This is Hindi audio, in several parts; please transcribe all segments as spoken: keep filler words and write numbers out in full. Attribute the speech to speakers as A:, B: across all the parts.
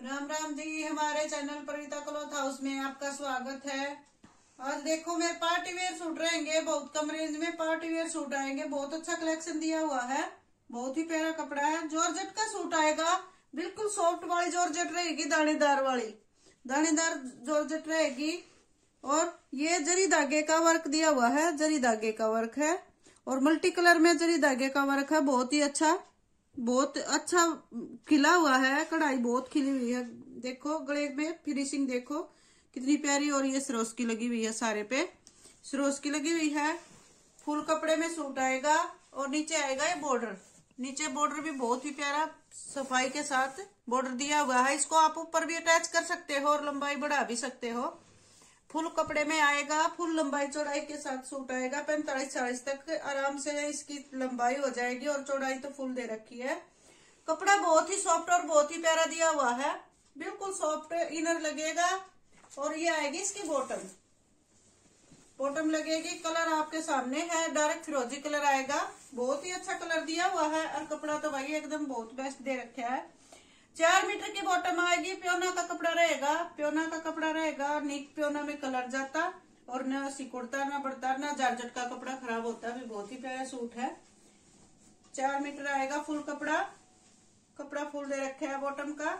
A: राम राम जी, हमारे चैनल परिता क्लॉथ हाउस में आपका स्वागत है। आज देखो मेरे पार्टी वेयर सूट रहेंगे, बहुत कम रेंज में पार्टी वेयर सूट आएंगे। बहुत अच्छा कलेक्शन दिया हुआ है, बहुत ही प्यारा कपड़ा है। जॉर्जेट का सूट आएगा, बिल्कुल सॉफ्ट वाली जॉर्जेट रहेगी, दानेदार वाली दानेदार जॉर्जेट रहेगी। और ये जरी धागे का वर्क दिया हुआ है, जरी धागे का वर्क है और मल्टी कलर में जरी धागे का वर्क है। बहुत ही अच्छा बहुत अच्छा खिला हुआ है, कढ़ाई बहुत खिली हुई है। देखो गले में फिनिशिंग देखो कितनी प्यारी। और ये सरोस की लगी हुई है, सारे पे सरोस की लगी हुई है। फुल कपड़े में सूट आएगा और नीचे आएगा ये बॉर्डर। नीचे बॉर्डर भी बहुत ही प्यारा सफाई के साथ बॉर्डर दिया हुआ है। इसको आप ऊपर भी अटैच कर सकते हो और लंबाई बढ़ा भी सकते हो। फुल कपड़े में आएगा, फुल लंबाई चौड़ाई के साथ सूट आएगा। पैंतालीस चालीस तक आराम से इसकी लंबाई हो जाएगी और चौड़ाई तो फुल दे रखी है। कपड़ा बहुत ही सॉफ्ट और बहुत ही प्यारा दिया हुआ है, बिल्कुल सॉफ्ट इनर लगेगा। और ये आएगी इसकी बॉटम बॉटम लगेगी। कलर आपके सामने है, डार्क फिरोजी कलर आएगा। बहुत ही अच्छा कलर दिया हुआ है और कपड़ा तो भाई एकदम बहुत बेस्ट दे रखा है। चार मीटर की बॉटम आएगी, प्योना का कपड़ा रहेगा, प्योना का कपड़ा रहेगा। नीट प्योना में कलर जाता और न सिकुड़ता ना बढ़ता ना जारजट का कपड़ा खराब होता भी। बहुत ही प्यारा सूट है। चार मीटर आएगा फुल कपड़ा, कपड़ा फुल दे रखा है बॉटम का।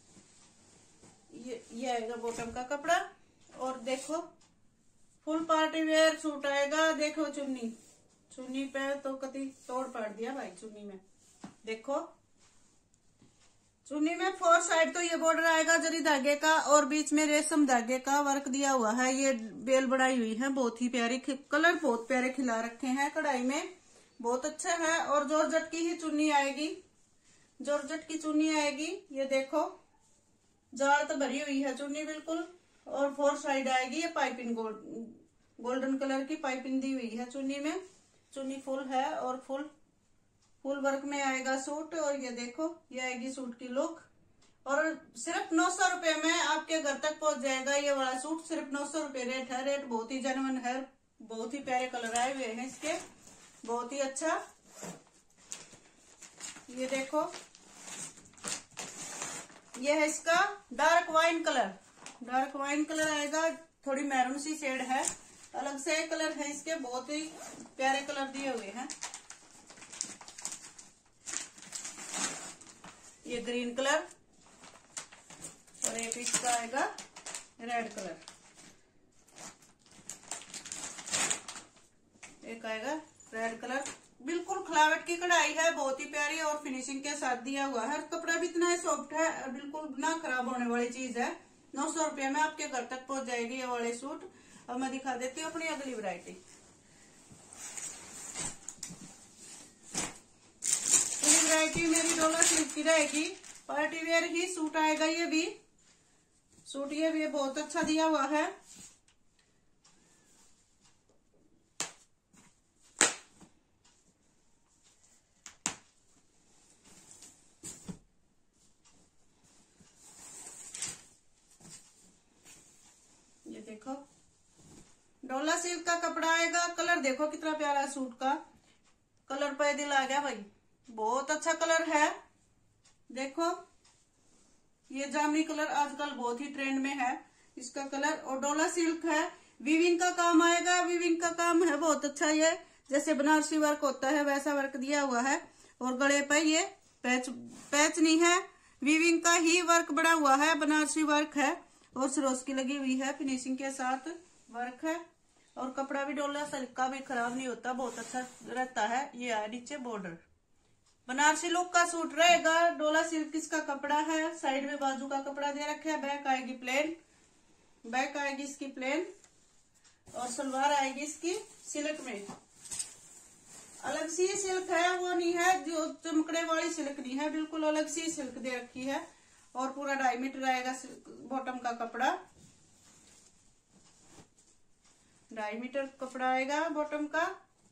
A: ये ये आएगा बॉटम का कपड़ा। और देखो फुल पार्टी वेयर सूट आएगा। देखो चुन्नी चुन्नी पे तो कति तोड़ पाड़ दिया भाई। चुन्नी में देखो, चुन्नी में फोर साइड तो ये बॉर्डर आएगा जरी धागे का और बीच में रेशम धागे का वर्क दिया हुआ है। ये बेल बढ़ाई हुई है, बहुत ही प्यारी। कलर बहुत प्यारे खिला रखे हैं कढ़ाई में, बहुत अच्छा है। और जॉर्जेट की ही चुन्नी आएगी, जॉर्जेट की चुन्नी आएगी। ये देखो जाल तो भरी हुई है चुन्नी बिल्कुल। और फोर साइड आएगी। ये पाइपिंग गोल्ड गोल्डन कलर की पाइपिंग दी हुई है चुन्नी में। चुन्नी फुल है और फुल फुल वर्क में आएगा सूट। और ये देखो ये आएगी सूट की लुक। और सिर्फ नौ सौ रुपए में आपके घर तक पहुंच जाएगा ये वाला सूट। सिर्फ नौ सौ रुपए रेट है। रेट बहुत ही जेन्युइन है। बहुत ही प्यारे कलर आए हुए हैं इसके, बहुत ही अच्छा। ये देखो ये है इसका dark wine colour. Dark wine colour आएगा, थोड़ी मैरून सी शेड है, अलग से कलर है इसके। बहुत ही प्यारे कलर दिए हुए हैं। ये ग्रीन कलर और एक इसका आएगा रेड कलर। एक आएगा रेड कलर। बिल्कुल खिलावट की कढ़ाई है, बहुत ही प्यारी और फिनिशिंग के साथ दिया हुआ है। कपड़ा भी इतना सॉफ्ट है और बिल्कुल ना खराब होने वाली चीज है। नौ सौ रुपये में आपके घर तक पहुंच जाएगी ये वाले सूट। अब मैं दिखा देती हूँ अपनी अगली वैरायटी। अगली वैरायटी मेरी डोला सिल्क की रहेगी, पार्टी वेयर ही सूट आएगा। ये भी सूट ये भी बहुत अच्छा दिया हुआ है। ये देखो डोला सिल्क का कपड़ा आएगा। कलर देखो कितना प्यारा सूट का कलर पे दिल आ गया भाई। बहुत अच्छा कलर है। देखो ये जामनी कलर आजकल बहुत ही ट्रेंड में है इसका कलर। और डोला सिल्क है, वीविंग का काम आएगा। वीविंग का काम है बहुत अच्छा। ये जैसे बनारसी वर्क होता है वैसा वर्क दिया हुआ है। और गले पे ये पैच पैच नहीं है, वीविंग का ही वर्क बना हुआ है, बनारसी वर्क है। और सरोस की लगी हुई है, फिनिशिंग के साथ वर्क है। और कपड़ा भी डोला सिल्क का भी खराब नहीं होता, बहुत अच्छा रहता है। ये है नीचे बॉर्डर, बनारसी लुक का सूट रहेगा। डोला सिल्क इसका कपड़ा है। साइड में बाजू का कपड़ा दे रखा है। बैक आएगी प्लेन, बैक आएगी इसकी प्लेन। और सलवार आएगी इसकी सिल्क में। अलग सी सिल्क है, वो नहीं है जो चमकड़े वाली सिल्क नहीं है, बिल्कुल अलग सी सिल्क दे रखी है। और पूरा ढाई मीटर आएगा बॉटम का कपड़ा। ढाई मीटर कपड़ा आएगा बॉटम का।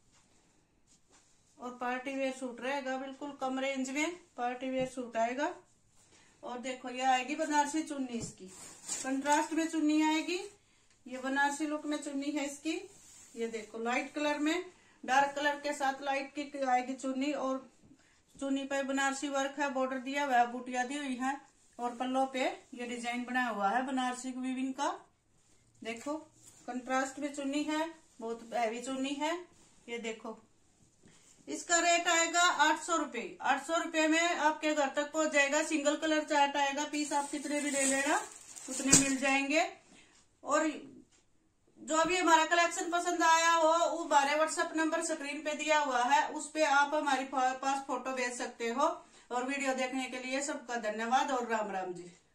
A: और पार्टी वेयर सूट रहेगा, बिल्कुल कम रेंज में पार्टी वेयर सूट आएगा। और देखो ये आएगी बनारसी चुन्नी इसकी, कंट्रास्ट में चुन्नी आएगी। ये बनारसी लुक में चुन्नी है इसकी। ये देखो लाइट कलर में डार्क कलर के साथ लाइट की आएगी चुन्नी। और चुन्नी पे बनारसी वर्क है, बॉर्डर दिया हुआ है, बूटियां दी हुई है। और पल्लों पे ये डिजाइन बनाया हुआ है बनारसी वीविंग का। देखो कंट्रास्ट में चुन्नी है, बहुत हैवी चुन्नी है। ये देखो इसका रेट आएगा आठ सौ रुपये। आठ सौ रुपये में आपके घर तक पहुंच जाएगा। सिंगल कलर चार्ट आएगा, पीस आप कितने भी ले लेना उतने मिल जाएंगे। और जो भी हमारा कलेक्शन पसंद आया हो वो हमारे व्हाट्सएप नंबर स्क्रीन पे दिया हुआ है, उस पे आप हमारे पास फोटो भेज सकते हो। और वीडियो देखने के लिए सबका धन्यवाद और राम राम जी।